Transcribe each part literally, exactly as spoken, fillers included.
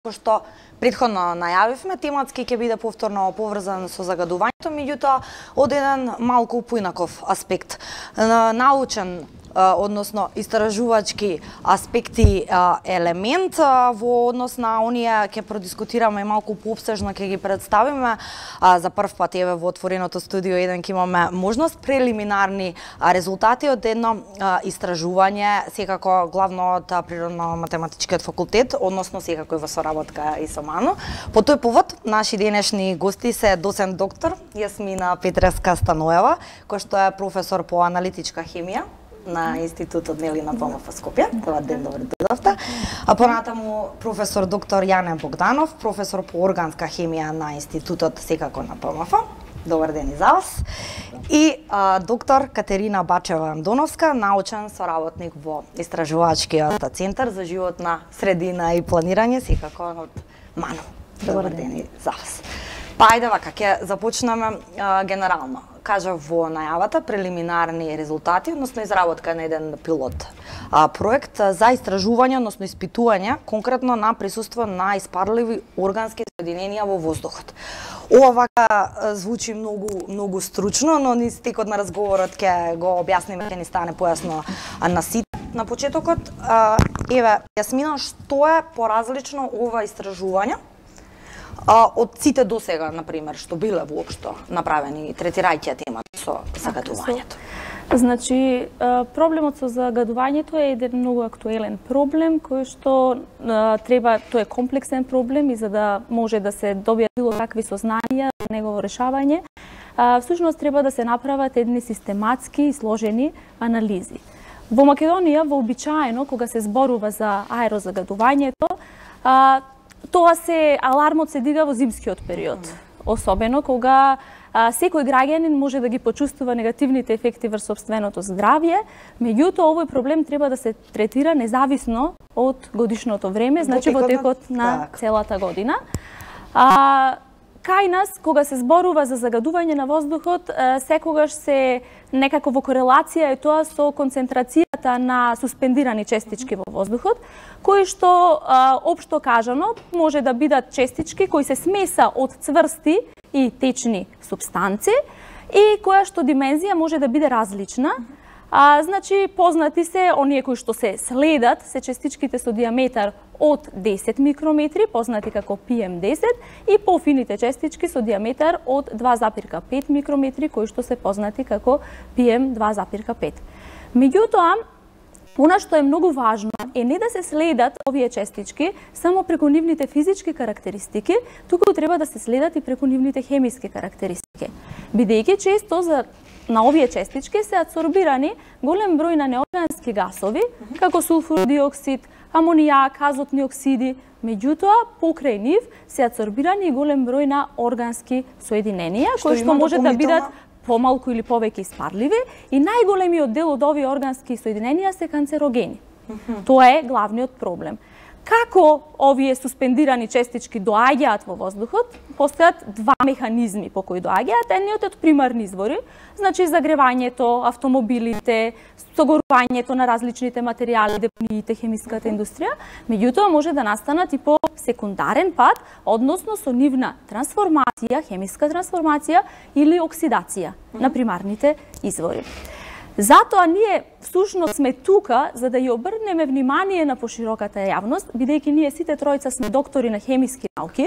Како што претходно најавивме, тематски ќе биде повторно поврзан со загадувањето, меѓутоа од еден малку поинаков аспект. Научен, односно истражувачки аспекти елемент во однос на оние ќе продискутираме малку поопсежно, ќе ги представиме. За прв пат еве во отвореното студио еден ќе имаме можност прелиминарни резултати од едно истражување, секако главно од Природно-математичкиот факултет, односно секако и во соработка и со МАНУ. По тој повод наши денешни гости се доцент доктор Јасмина Петреска-Станоева, која што е професор по аналитичка хемија на Институтот Нели на ПМФ Скопје. Добар ден, добре дојдовте. А понатаму професор доктор Јане Богданов, професор по органска хемија на Институтот секако на ПМФ. Добар ден и за вас. И а, доктор Катерина Бачева-Андоновска, научен соработник во Истражувачкиот центар за животна средина и планирање, секако од МАНУ. Добар ден и за вас. Па ајде вака, ќе започнеме а, генерално. Кажав во најавата прелиминарни резултати, односно изработка на еден пилот а, проект за истражување, односно испитување конкретно на присуство на испарливи органски соединенија во воздухот. Ова вака звучи многу многу стручно, но низ текот на разговорот ќе го објасниме, ќе ни стане појасно на сите. На почетокот, а, еве Јасмина, што е поразлично ова истражување од сите досега, например, што биле воопшто направени третирајќи темата со загадувањето? Значи, проблемот со загадувањето е еден многу актуелен проблем, кој што треба, тој е комплексен проблем и за да може да се добијат било какви сознанија за негово решавање, всушност треба да се направат едни систематски и сложени анализи. Во Македонија, вообичаено, кога се зборува за аерозагадувањето, тоа се алармот се дига во зимскиот период, особено кога а, секој граѓанин може да ги почувствува негативните ефекти врз сопственото здравје, меѓутоа овој проблем треба да се третира независно од годишното време, значи во текот на целата година. А, кај нас, кога се зборува за загадување на воздухот, секогаш се некако во корелација е тоа со концентрацијата на суспендирани честички во воздухот, кои што, општо кажано, може да бидат честички кои се смеса од цврсти и течни супстанци и која што димензија може да биде различна. А, значи, познати се, оние кои што се следат, се честичките со диаметар од десет микрометри, познати како пи ем десет, и пофините честички со диаметар од два запирка пет микрометри, кои што се познати како пи ем два запирка пет. Меѓутоа, она што е многу важно е не да се следат овие честички само преку нивните физички карактеристики, туку треба да се следат и преку нивните хемиски карактеристики. Бидејќи често за на овие честички се адсорбирани голем број на неоргански гасови, како сулфуров диоксид, амонијак, азотни оксиди, меѓутоа покрај нив се адсорбирани и голем број на органски соединенија, кои што може да бидат помалку или повеќе испарливи, и најголемиот дел од овие органски соединенија се канцерогени. Тоа е главниот проблем. Како овие суспендирани честички доаѓаат во воздухот? Постојат два механизми по кои доаѓаат. Едниот од примарни извори, значи загревањето, автомобилите, согорувањето на различните материјали, депониите, хемиската индустрија, меѓутоа може да настанат и по секундарен пат, односно со нивна трансформација, хемиска трансформација или оксидација на примарните извори. Затоа ние всушност сме тука за да ја обрнеме внимание на пошироката јавност, бидејќи ние сите тројца сме доктори на хемиски науки,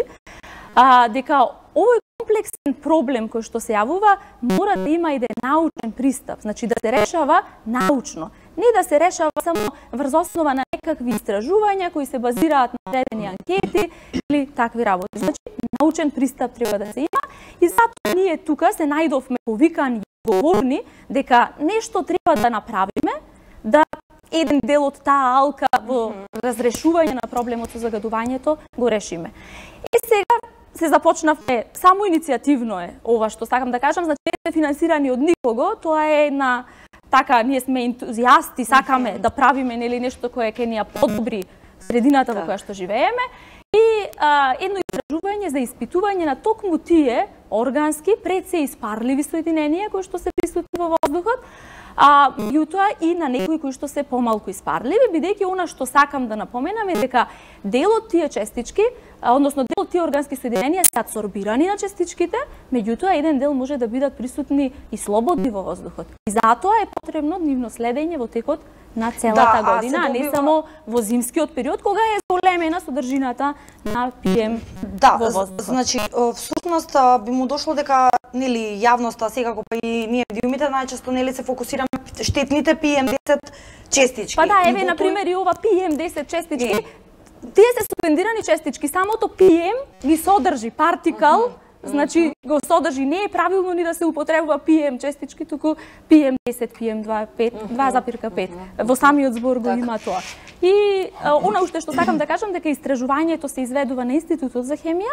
а, дека овој комплексен проблем кој што се јавува мора да има еден научен пристап, значи да се решава научно, не да се решава само врз основа на некакви истражувања кои се базираат на одредени анкети или такви работи. Значи научен пристап треба да се има и затоа ние тука се најдовме повикани говорни дека нешто треба да направиме, да еден дел од таа алка во разрешување на проблемот со загадувањето го решиме. И сега се започнавме, само иницијативно е ова што сакам да кажам, значи не сме финансирани од никого, тоа е една така, ние сме ентузијасти, сакаме да правиме нели нешто кое ќе ни ја подобри средината во која што живееме. И а, едно истражување за испитување на токму тие органски, пред се испарливи соединенија кои што се присутни во воздухот, а меѓутоа и на некои кои што се помалку испарливи, бидејќи она што сакам да напоменам е дека дел од тие честички, односно дел од тие органски соединенија се адсорбирани на честичките, меѓутоа еден дел може да бидат присутни и слободни во воздухот. И затоа е потребно нивно следење во текот на целата да, година, а, а не добива... само во зимскиот период, кога е зголемена содржината на пи ем да, во воздухот. Значи, всушност би му дошло дека нели јавноста секако па и ние медиумите најчесто нели се фокусираме штетните пи ем десет честички. Па да, еве на пример и ова пи ем десет честички. Тие се суспендирани честички, самото пи ем ги содржи партикал. Mm -hmm. Значи го содржи, не е правилно ни да се употребува пи ем честички, туку пи ем десет, пи ем два запирка пет. Во самиот збор го има тоа. И а, она уште што сакам да кажам дека истражувањето се изведува на Институтот за хемија,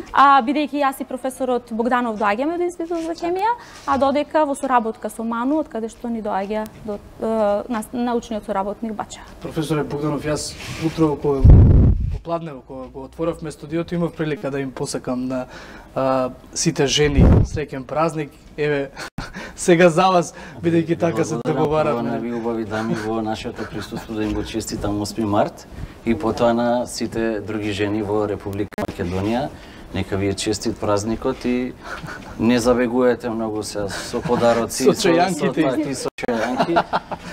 а бидејќи јас и професорот Богданов доаѓаме од Институтот за хемија, а додека во соработка со МАНУ, од каде што ни доаѓа до на, научниот соработник Бача. Професоре Богданов, јас утро кога попладнево кога го отворавме студиото имав прилика да им посакам на а, сите жени среќен празник. Еве сега за вас, бидејќи така се договаравме. На ви убави дами во нашето присуство да им го честитам осми март и потоа на сите други жени во Република Македонија. Нека ви е честит празникот и не забегувате многу се со подароци, со чајанките, со, со, со чајанки.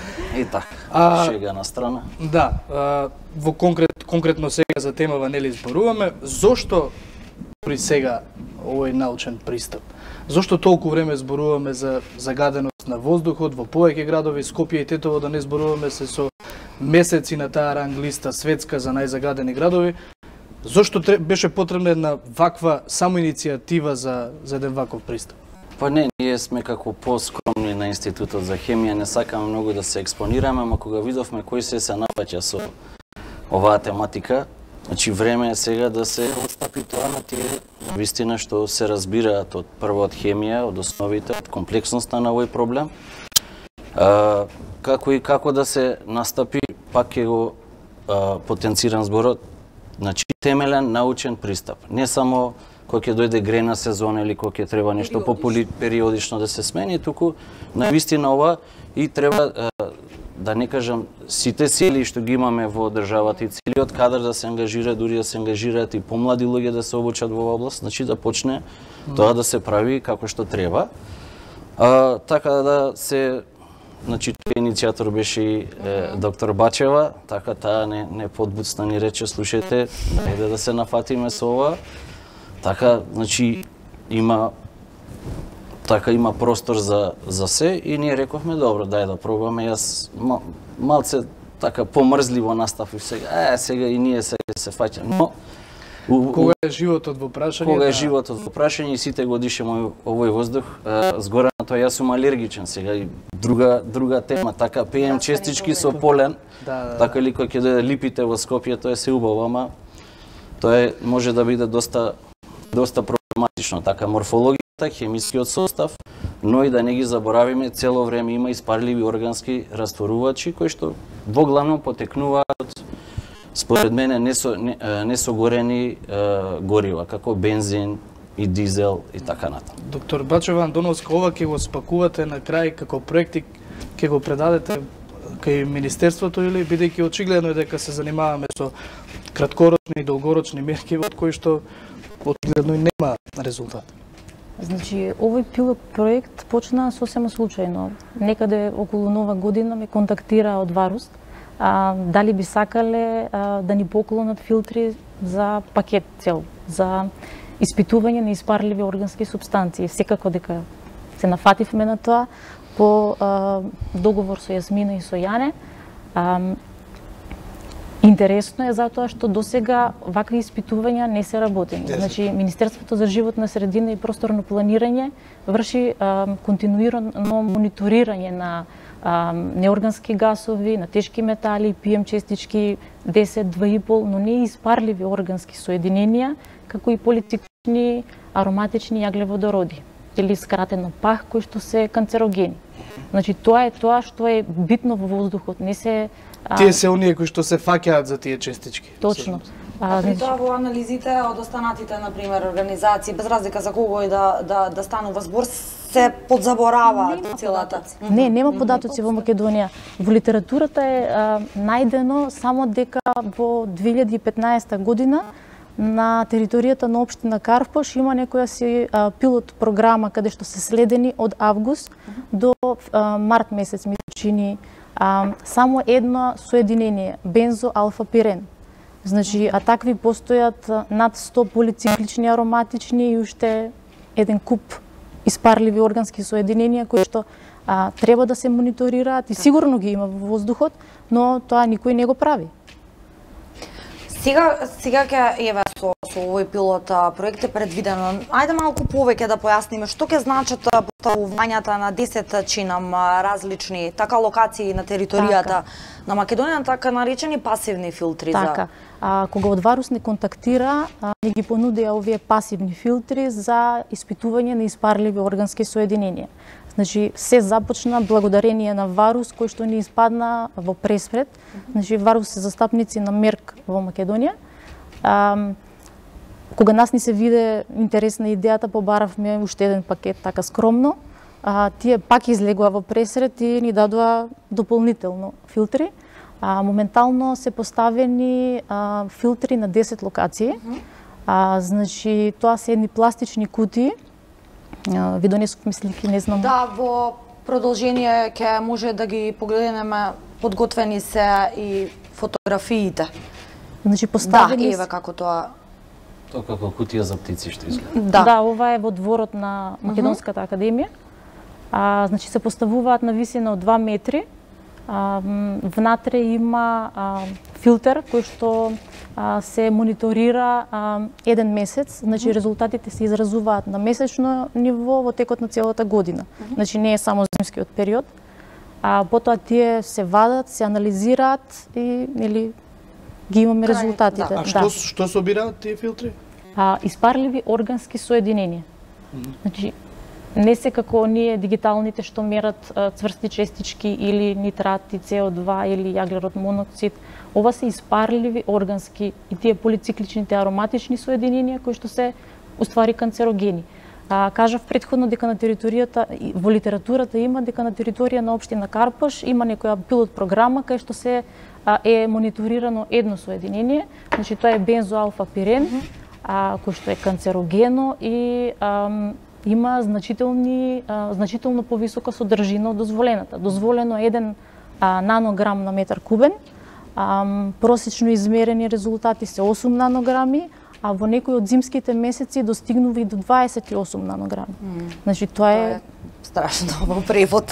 И така, а, шега на страна. Да, а, во конкрет, конкретно сега за темава нели зборуваме, зошто при сега овој научен пристап? Зошто толку време зборуваме за загаденост на воздухот во повеќе градови, Скопје и Тетово, да не зборуваме се со месеци на таа ранг листа светска за најзагадени градови? Зошто беше потребна една ваква самоиницијатива за, за еден ваков пристап? Па не, ние сме како поскромни на Институтот за хемија, не сакаме многу да се експонираме, ама кога видовме кој се се напаќа со оваа тематика, значи време е сега да се отстапи тоа на тие вистина што се разбираат од прво од хемија, од основите, од комплексноста на овој проблем. А, како и како да се настапи, пак ќе го а, потенцирам зборот, значи темелен научен пристап. Не само кога ќе дојде грена сезона или кога ќе треба нешто периодично да се смени, туку навистина ова и треба да не кажам сите сили што ги имаме во државата и целиот кадар да се ангажира, дури да се ангажираат и помлади луѓе да се обучат во оваа област, значи да почне тоа да се прави како што треба. А, така да се Значи, тој иницијатор беше и е, доктор Бачева, така таа не, не подбуцна ни рече, слушајте, ајде да се нафатиме со ова. Така, значи, има така има простор за, за се и ние рековме, добро, дај да пробаме. Јас мал, малце така помрзливо наставив сега, е, сега и ние сега се фаќаме. Но, У, кога е животот во прашање? Кога е животот во прашање и сите го дишеме овој воздух, згора на тоа јас сум алергичен сега и друга друга тема, така пи ем честички со полен. Да, да, така ли кога ќе дојде липите во Скопје, тоа е се убаво, ама тоа е, може да биде доста доста проблематично, така морфологијата, хемискиот состав, но и да не ги заборавиме, цело време има испарливи органски растворувачи кои што во главно потекнуваат од според мене несо, не, несогорени е, горива, како бензин и дизел и така натаму. Доктор Бачева Андоновска, ова ќе го спакувате на крај како проекти, ќе го предадете кај Министерството или бидејќи очигледно е дека се занимаваме со краткорочни и долгорочни мерки од кои што очигледно и нема резултат. Значи, овој пилот проект почна сосема случајно. Некаде околу Нова година ме контактира од Варуст, а, дали би сакале а, да ни поклонат филтри за пакет цел, за испитување на испарливи органски супстанции. Секако дека се нафативме на тоа по а, договор со Јасмина и со Јане. А, интересно е затоа што досега вакви испитувања не се работени. Значи, Министерството за животна средина и просторно планирање врши а, континуирано мониторирање на а, неоргански гасови, на тешки метали, пи ем честички десет, два и пол, но не и испарливи органски соединенија, како и полициклични ароматични јаглеводороди или скратено пах, кои што се канцерогени. Значи, тоа е тоа што е битно во воздухот, не се... Тие се оние кои што се фаќаат за тие честички. Точно. А при тоа во анализите од останатите, на пример, организации, без разлика за кого и да, да, да станува збор, се подзаборава целата. Не, нема податоци во Македонија. Во литературата е а, најдено само дека во две илјади и петнаесета година на територијата на општина Карпош има некоја си а, пилот програма каде што се следени од август до а, март месец, ми се чини, а, само едно соединение, бензоалфапирен. Значи, а такви постојат над сто полициклични ароматични и уште еден куп испарливи органски соединенија кои што а, треба да се мониторираат и сигурно ги има во воздухот, но тоа никој не го прави. Сега, сега ќе еве со, со овој пилот проект е предвидено. Ајде малку повеќе да појасниме што ќе значат поставувањата на десет чинам различни така локации на територијата така на Македонија, така наречени пасивни филтри. Така. За... А, кога од Варус не контактира, а, не ги понудија овие пасивни филтри за испитување на испарливи органски соединенија. Значи, се започна благодарение на Варус, кој што ни испадна во пресвет. Значи, Варус се застапници на Мерк во Македонија. А, кога нас ни се виде интересна идејата, побаравме уште еден пакет, така скромно. А, тие пак излегува во пресрет и ни дадоа дополнително филтри. А, моментално се поставени а, филтри на десет локации. А, значи, тоа се едни пластични кутии. А, ви донесовме слики, не знам. Да, во продолжение ќе може да ги погледнеме, подготвени се и фотографиите. Значи, поставени... Да, еве како тоа... Тоа како кутија за птици што изгледа. Да. Да, ова е во дворот на Македонската академија. А, значи, се поставуваат на висина од два метри. А, внатре има а, филтер кој што а, се мониторира а, еден месец. Значи, резултатите се изразуваат на месечно ниво во текот на целата година. Значи, не е само зимскиот период. А потоа тие се вадат, се анализираат и нели ги имаме резултатите. Да. А што, да. што собираат тие филтри? А, испарливи органски соединенија. Значи, не се како оние дигиталните што мерат а, цврсти честички или нитрати, С О два или јаглерод моноксид. Ова се испарливи органски и тие полицикличните ароматични соединенија кои што се уствари канцерогени. А, кажав претходно дека на територијата, во литературата има дека на територија на општина Карпош има некоја пилот програма кај што се а, е мониторирано едно соединение, значи тоа е бензоалфапирен, mm -hmm. а, кој што е канцерогено и а, има значителни, а, значително повисока содржина од дозволената. Дозволено е еден а, нанограм на метар кубен, а, просечно измерени резултати се осум нанограми, а во некои од зимските месеци достигнува и до дваесет и осум нанограми. Mm. Значи тоа е... е страшно во превод.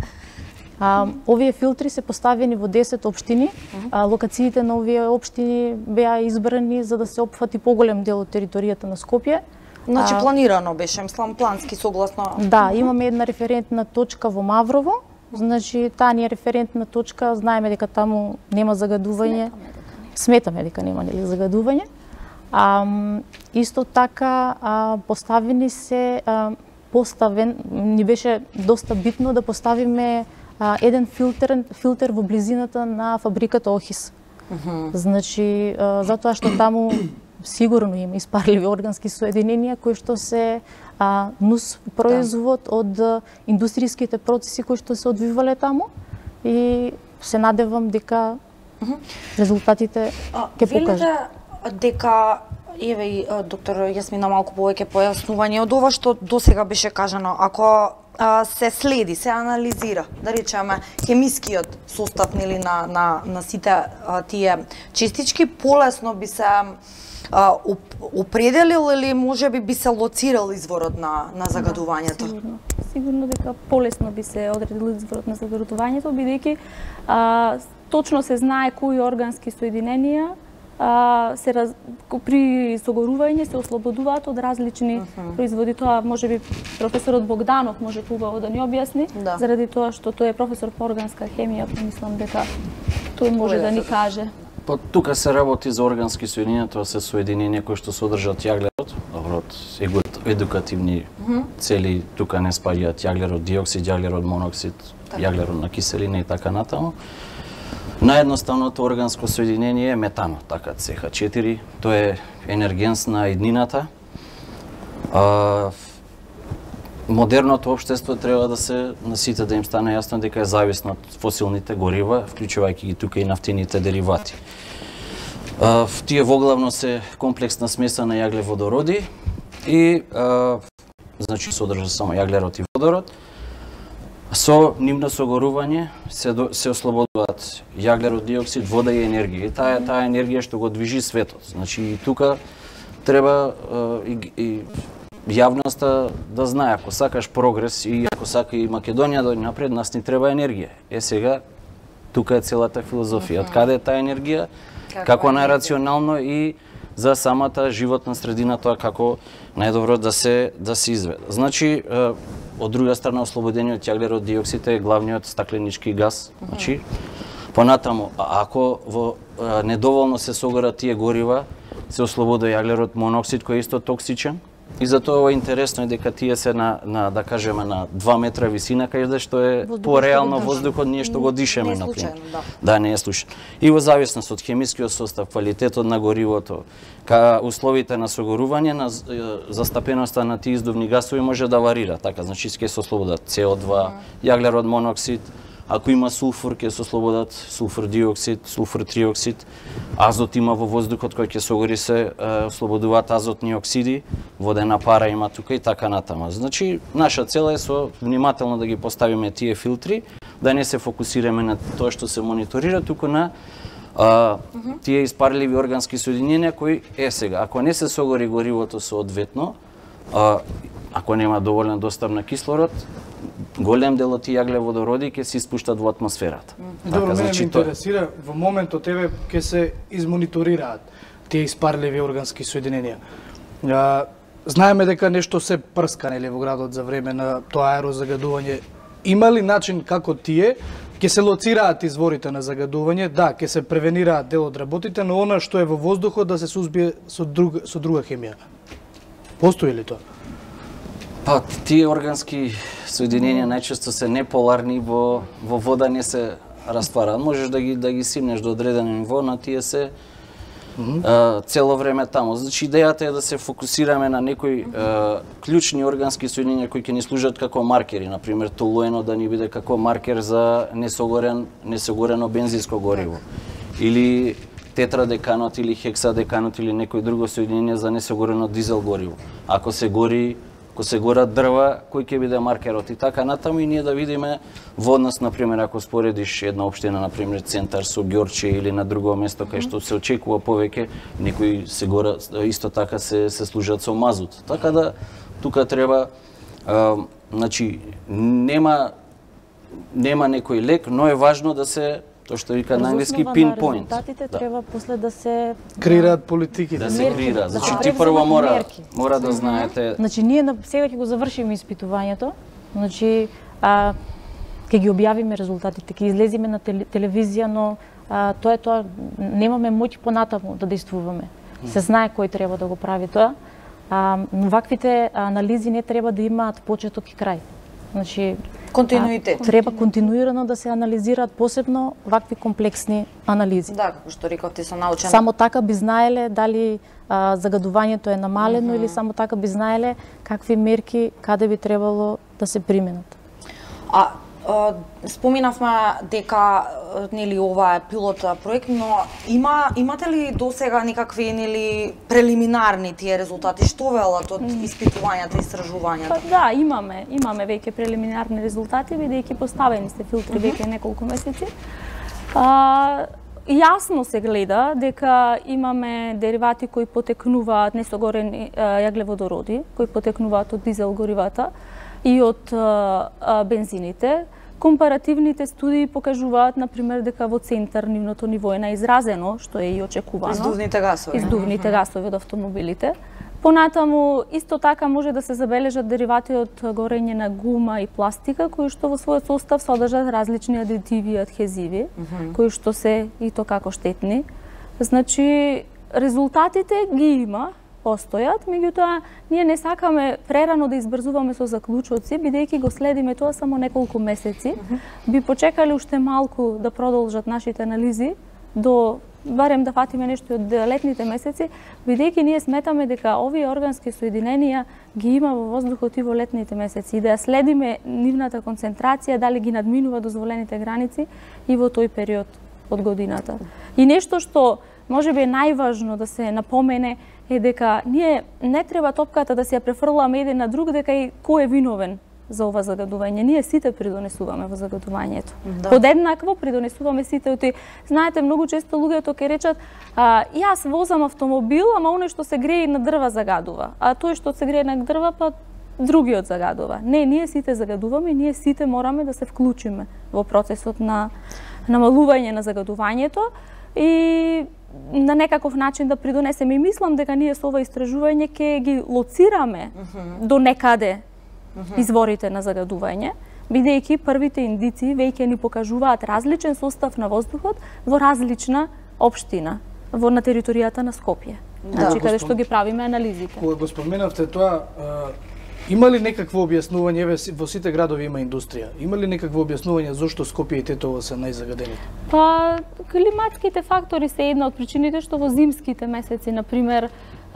А, овие филтри се поставени во десет општини. Mm-hmm. А, локациите на овие општини беа избрани за да се опфати поголем дел од територијата на Скопје. Значи а, планирано беше, мислам, плански согласно. Да, имаме една референтна точка во Маврово. Значи таа ни е референтна точка, знаеме дека таму нема загадување. Сметаме дека нема, нели загадување. А, исто така а, поставени се а, поставен ни беше доста битно да поставиме а, еден филтер филтер во близината на фабриката Охис. Uh-huh. Значи а, затоа што таму сигурно има испарливи органски соединенија кои што се а, нус производ да. од индустријските процеси кои што се одвивале таму и се надевам дека uh-huh. резултатите ќе покажат. Дека, еве и доктор Јасмина малку повеќе појаснување од ова што досега беше кажано, ако а, се следи, се анализира, да речеме, хемискиот состав нели на на на сите а, тие честички, полесно би се а, определил или можеби би се лоцирал изворот на на загадувањето? Да, сигурно. Сигурно дека полесно би се одредил изворот на загадувањето, бидејќи а, точно се знае кои органски соединенија А, се раз... при согорување се ослободуваат од различни uh-huh. производи. Тоа можеби професорот Богданов може побаво да ни објасни, да. Заради тоа што тој е професор по органска хемија, мислам дека тој може да ни каже. Па тука се работи за органски соединенија, тоа се соединенија кои што содржат јаглерод, добро, од едукативни uh-huh. цели, тука не спаѓаат јаглерод диоксид, јаглерод моноксид, така. Јаглерод на киселина и така натаму. Наједноставното органско соединение е метанот, така С Х четири, тоа е енергенс на еднината. А, модерното општество треба да се на сите да им стане јасно дека е зависно од фосилните горива, вклучувајќи ги тука и нафтините деривати. А, тие воглавно се комплексна смеса на јагле водороди и а, значи содржа само јаглерод и водород. Со нивно согорување се, до, се ослободуваат јаглерод, диоксид, вода и енергија. И таа таа енергија што го движи светот. Значи и тука треба и, и јавноста да знае, ако сакаш прогрес и ако сака и Македонија да напред, нас ни треба енергија. Е сега тука е целата филозофија. Од каде е таа енергија? Како најрационално и за самата животна средина тоа како најдобро да се да се изведе. Значи од друга страна ослободениот јаглерод диоксид е главниот стакленички газ. Значи понатаму ако во недоволно се согорат тие горива, се ослободи јаглерод моноксид кој е исто токсичен. И затоа ова интересно е дека тие се на, на да кажеме на два метра висина, каде што е пореално воздухот ние што го дишеме на пример. Да. да, не е случајно. И во зависност од хемискиот состав, квалитетот на горивото, ка условите на согорување, на застапеноста на тие издувни гасови може да варира. Така, значи ќе се ослободат С О два, јаглерод моноксид, ако има сулфур, ќе се ослободат сулфур диоксид, сулфур триоксид, азот има во воздухот кој ќе согори се ослободуваат азотни оксиди, водена пара има тука и така натаму. Значи, наша цел е со внимателно да ги поставиме тие филтри, да не се фокусираме на тоа што се мониторира, туку на а, тие испарливи органски соединенија кои е сега. Ако не се согори горивото соодветно, а, ако нема доволен достап на кислород, голем дел од тие јаглеводороди ќе се испуштат во атмосферата. Добро, мене ме интересира, во моментот тебе ќе се измониторираат тие испарливи органски соединенија. Знаеме дека нешто се прска нели во градот за време на тоа аерозагадување. Има ли начин како тие ќе се лоцираат изворите на загадување? Да, ќе се превенираат дел од работите, но она што е во воздухот да се сузбие со друга со друга хемија. Постои ли тоа? Па, тие органски соединенија најчесто се неполарни, во во вода не се раствараат. Можеш да ги да ги симнеш до одредено ниво, на тие се mm-hmm. а, цело време таму. Значи идејата е да се фокусираме на некои а, клучни органски соединенија кои ќе ни служат како маркери, на пример толуено да ни биде како маркер за несогорен несогорено бензинско гориво. Или тетрадеканот или хексадеканот или некој друго соединение за несогорено дизел гориво. Ако се гори Ако се горат дрва, кој ќе биде маркерот и така натаму, и ние да видиме во однос, например, ако споредиш една општина, например, Центар со Ѓорче или на друго место кај што се очекува повеќе, некои се гора исто така се се служат со мазут. Така да тука треба а, значи нема нема некој лек, но е важно да се тоа што вика на англиски pinpoint. Резултатите да. Треба после да се креираат политики, да се креира. Значи ти прво мора мора да знаете. Значи ние на сега ќе го завршиме испитувањето. Значи а ќе ги објавиме резултатите, ќе излеземе на телевизија, но а, тоа е тоа, немаме моќ понатаму да действуваме. Се знае кој треба да го прави тоа. А, но ваквите анализи не треба да имаат почеток и крај. Значи континуитет. А, треба континуирано да се анализираат, посебно вакви комплексни анализи. Да, како што рековте, со научен. Само така би знаеле дали а, загадувањето е намалено mm-hmm. или само така би знаеле какви мерки каде би требало да се применат. А, а споминавме дека нели ова е пилот проект, но има имате ли досега некакви нели прелиминарни тие резултати, што велат од испитувањата и истражувањата? Па да, имаме, имаме веќе прелиминарни резултати, бидејќи поставени се филтри веќе неколку месеци. А, јасно се гледа дека имаме деривати кои потекнуваат несогорени јаглеводороди, кои потекнуваат од дизел горивата и од а, а, бензините. Компаративните студии покажуваат, например, дека во Центар нивното ниво е наизразено, што е и очекувано. Издувните гасови. Издувните гасови од автомобилите. Понатаму, исто така може да се забележат деривати од горење на гума и пластика, кои што во својот состав содржат различни адитиви и адхезиви, mm -hmm. кои што се и то како штетни. Значи, резултатите ги има, постојат, меѓутоа ние не сакаме прерано да избрзуваме со заклучоци, бидејќи го следиме тоа само неколку месеци. Би почекале уште малку да продолжат нашите анализи до барем да фатиме нешто од летните месеци, бидејќи ние сметаме дека овие органски соединенија ги има во воздухот и во летните месеци и да ја следиме нивната концентрација, дали ги надминува дозволените граници и во тој период од годината. И нешто што може би е најважно да се напомене е дека ние не треба топката да се ја префрламе еден на друг дека и кој е виновен за ова загадување. Ние сите придонесуваме во загадувањето. Да. Подеднакво придонесуваме сите. Оти, знаете, многу често луѓето ќе речат а, јас возам автомобил, ама оној што се грее на дрва загадува. А тој што се грее на дрва, па другиот загадува. Не, ние сите загадуваме, ние сите мораме да се вклучиме во процесот на намалување на загадувањето и на некаков начин да придонесеме. И мислам дека ние со ова истражување ќе ги лоцираме uh -huh. до некаде изворите на загадување, бидејќи првите индици веќе ни покажуваат различен состав на воздухот во различна општина во на територијата на Скопје. Да, значи каде што ги правиме анализите. Кога го споменавте тоа, има ли некакво објаснување, еве во сите градови има индустрија, има ли некакво објаснување зошто Скопје и Тетово се најзагадените? Па, климатските фактори се една од причините што во зимските месеци, например,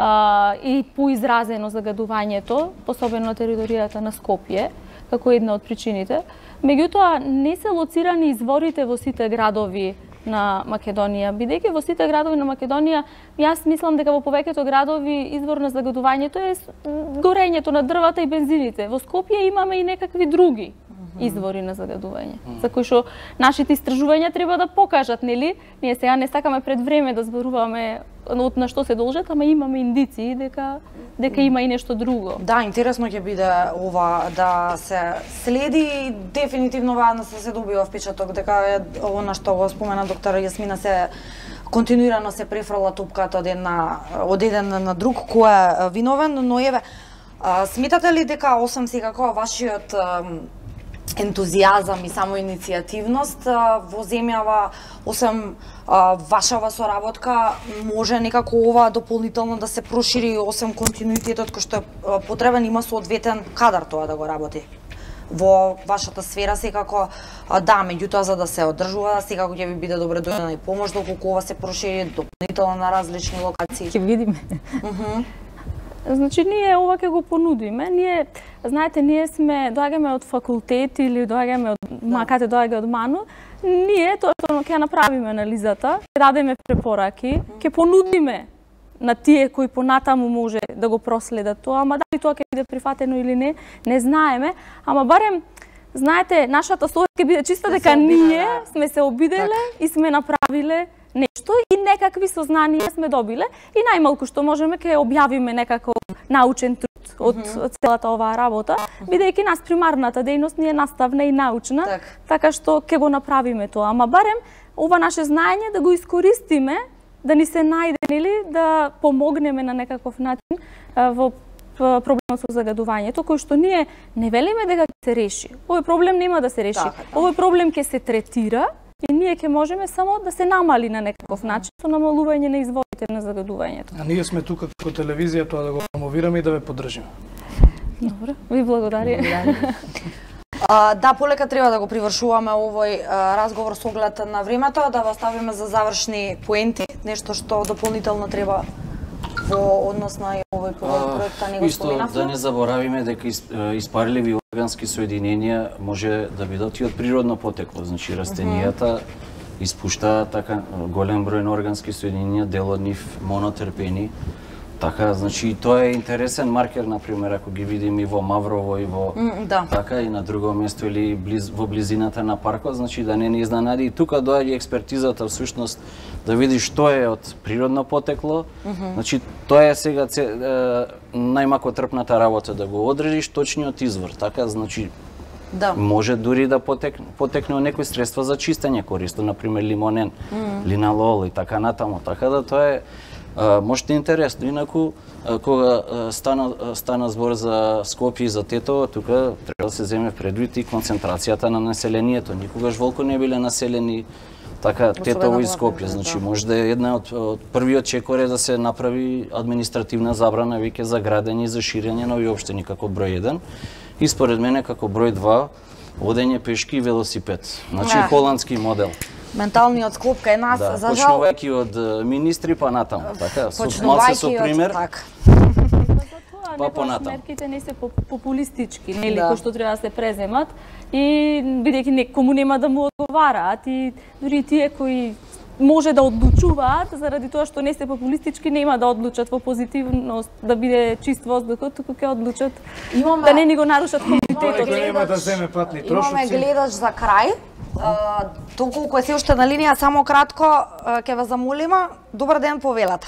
а, и поизразено загадувањето, особено на територијата на Скопје, како една од причините. Меѓутоа, не се лоцирани изворите во сите градови на Македонија, бидејќи во сите градови на Македонија, јас мислам дека во повеќето градови извор на загадувањето е горењето на дрвата и бензините. Во Скопје имаме и некакви други извори на загадување, за кои што нашите истражувања треба да покажат, нели? Ние сега не сакаме пред време да зборуваме од на што се должат, ама имаме индиции дека дека има и нешто друго. Да, интересно ќе биде ова да се следи, дефинитивно вајано се добива впечаток дека е она што го спомена доктор Јасмина, се континуирано се префрла топката од една од еден на друг кој е виновен, но еве сметате ли дека освен секако вашиот ентузијазам и самоиницијативност во земјава, освен вашава соработка, може некако ова дополнително да се прошири, освен континуитетот кој што е потребен, има соодветен кадар тоа да го работи? Во вашата сфера секако, да, меѓутоа за да се одржува, секако ќе ви биде добре дојдена и помош доколку ова се прошири дополнително на различни локации. Ќе видиме. Uh -huh. Значи, ние ова ќе го понудиме. Ние, знаете, ние сме, доаѓаме од факултет или доаѓаме од, да. Каде доаѓа од МАНУ, ние тоа што ќе направиме анализата, ќе дадеме препораки, ќе понудиме на тие кои понатаму може да го проследат тоа, ама дали тоа ќе биде прифатено или не, не знаеме, ама барем, знаете, нашата совест ќе биде чиста дека ние сме се обиделе и сме направиле нешто и некакви сознанија сме добиле и најмалку што можеме ќе објавиме некако научен труд од mm -hmm. целата оваа работа, бидејќи нас примарната дејност ни е наставна и научна, так. така што ќе го направиме тоа, ама барем ова наше знаење да го искористиме, да ни се најде или да помогнеме на некаков начин во проблемот со загадувањето, кој што ние не велиме дека ќе се реши. Овој проблем нема да се реши. Так, так. Овој проблем ќе се третира и ние ќе можеме само да се намали на некаков начин со намалување на изворите на загадувањето. А ние сме тука како телевизија тоа да го промовираме и да ве поддржиме. Добро, ви благодарам. А, да, полека треба да го привршуваме овој а, разговор со оглед на времето, да го оставиме за завршни поенти, нешто што дополнително треба во однос на овој проект, а не го споменавме. Исто да не заборавиме дека испарливи органски соединенија може да бидат и од природно потекло, значи растенијата испуштаат така голем број на органски соединенија, дел од нив монотерпени. Така, значи тоа е интересен маркер, например, ако ги видиме и во Маврово и во mm, да. така и на друго место или близ, во близината на паркот, значи да не ни изненади. И тука доаѓа експертизата всушност да види што е од природно потекло. Mm -hmm. Значи тоа е сега е, најмако трпната работа да го одредиш точниот извор, така, значи да. Може дури да потекне, потекне од некои средства за чистење користо, например лимонен, mm -hmm. линалол и така натаму, така да тоа е Uh, можете интересно, инаку uh, кога uh, стана, uh, стана збор за Скопје и за Тетово, тука треба да се земе предвид и концентрацијата на населението. Никогаш волку не биле населени Така, Тетово и Скопје, значи може да е една од, од првиот чекор е да се направи административна забрана веќе за градење и за ширење нови општини како број еден. И според мене како број два одење пешки и велосипед. Значи Не. холандски модел. Менталниот склоп кај нас, Да, за жал, почнувајќи од министри па натаму, така, со малце почнувајќи со од пример. така. Па Па понатам. мерките не се поп- популистички, нели, Да. кои што треба да се преземат и бидејќи некому нема да му одговараат и дури тие кои може да одлучуваат заради тоа што не се популистички нема да одлучат во позитивност да биде чист воздухот, туку ќе одлучат Имаме- да не ни го нарушат Имаме комунитетот. гледач- Нема да земе патни Имаме трошоци. гледач за крај. А, Доколку е се уште на линија, само кратко а, ќе ве замолиме. Добар ден, повелата.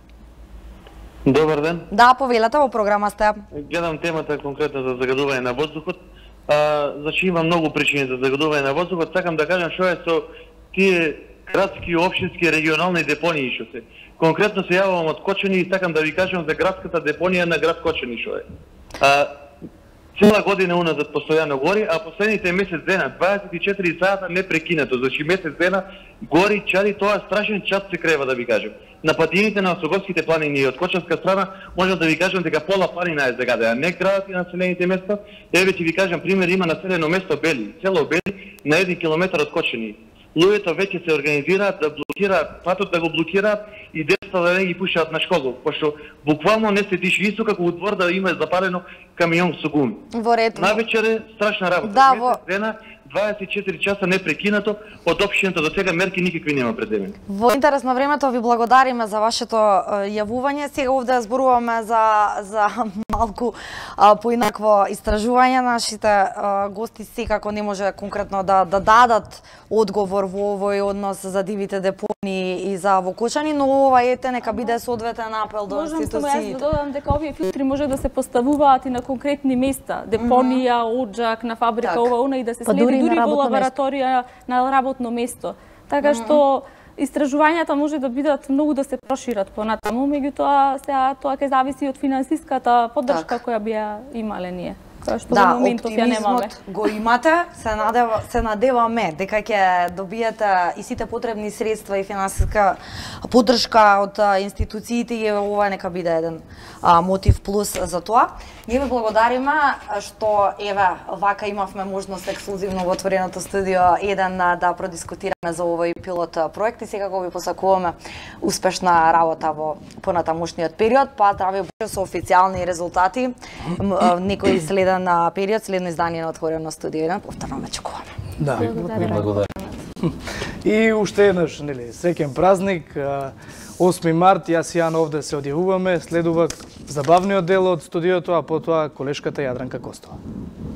Добар ден. Да, повелата, во програма сте. Гледам темата конкретно за загадување на воздухот. А, значи има многу причини за загадување на воздухот. Сакам да кажам што е со тие градски, општински, регионални депонии што се. Конкретно се јавувам од Кочани и сакам да ви кажам за градската депонија на град Кочани што е. А, цела година уназад постојано гори, а последните месец дена, дваесет и четири сата непрекинато, значи месец дена гори, чади, тоа страшен час се крева да ви кажам. На патините на Осоговските планини и од Кочанска страна можам да ви кажам дека пола планина е загадена, не градот и населените места. Еве ќе ви кажам пример, има населено место Бели, село Бели на еден километар од Кочани. Луѓето веќе се организираат да блокираат патот, да го блокираат и децата да не ги пушаат на школу, пошто буквално не се диши, исто како у двор да има запалено камион со гуми. Во ред. Навечер е страшна работа. Да, Месец во- дена, дваесет и четири часа непрекинато, од општината до сега мерки никакви нема предвидени. Во интерес на времето ви благодариме за вашето е, јавување. Сега овде зборуваме за за малку а, поинакво истражување. Нашите а, гости секако не може конкретно да да дадат одговор во овој однос за дивите депонии и за Вокочани, но ова ете нека биде соодветен апел до Можам само јас да институциите. додам дека овие филтри може да се поставуваат и на конкретни места, депонија, оджак, на фабрика, Така. ова, она и да се Па следи дури и на дури во работно лабораторија на работно место. Така што истражувањата може да бидат многу да се прошират понатаму, меѓутоа сега тоа ќе зависи од финансиската поддршка Така. која би ја имале ние, која што Да, во моментов ја немаме. оптимизмот го имате, се надева, се надеваме дека ќе добиете и сите потребни средства и финансиска поддршка од а, институциите и ова нека биде еден а, мотив плюс за тоа. Ние ви благодариме а, што еве вака имавме можност ексклузивно во отвореното студио еден а, да продискутираме за овој пилот а, проект и секако ви посакуваме успешна работа во понатамушниот период, па здравје Боже со официјални резултати. М, а, Некој следен на период, следно издание на отворено студио еден, повторно ме чекуваме. Да. Ви благодарам. И уште еднаш, нели, среќен празник. а, осми март, јас и Јан овде се одјавуваме, следува забавниот дел од студиото, а потоа колешката Јадранка Костова.